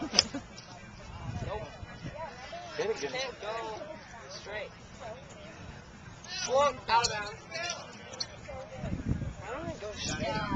Nope. Can't Go straight. Whoa, out of bounds. I don't think go straight.